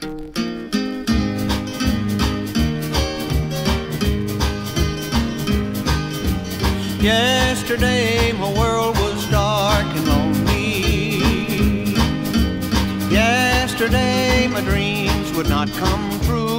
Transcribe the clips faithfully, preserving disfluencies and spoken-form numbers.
Yesterday my world was dark and lonely. Yesterday my dreams would not come true.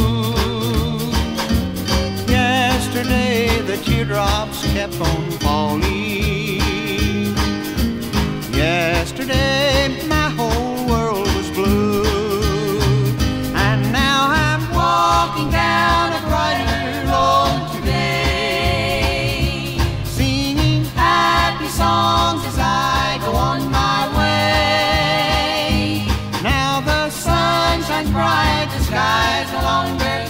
Yesterday the teardrops kept on falling. Yesterday my whole world was blue. And now I'm walking down a brighter road today, singing happy songs as I go on my way. Now the sun shines bright, the sky's no longer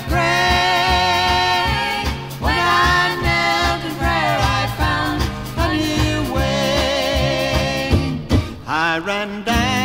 gray. When I knelt in prayer I found a new way. I ran down